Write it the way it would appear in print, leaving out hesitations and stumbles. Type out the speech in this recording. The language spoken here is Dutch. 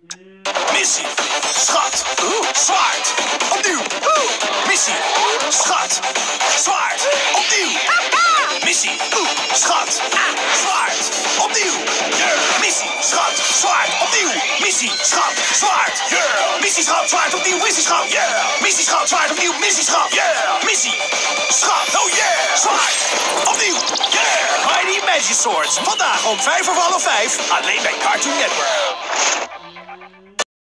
Missie. Schat. Zwaard. Opnieuw. Missie. Schat. Zwaard. Opnieuw. Missie. Schat. Zwaard. Opnieuw. Missie. Schat. Zwaard. Opnieuw. Missie. Schat. Zwaard. Missie. Schat. Zwaard. Opnieuw. Missie. Schat. Missie. Schat. Zwaard. Opnieuw. Missie. Schat. Missie. Schat. Oh yeah. Zwaard. Opnieuw. Mighty Magic Swords. Vandaag om 5:05. Alleen bij Cartoon Network.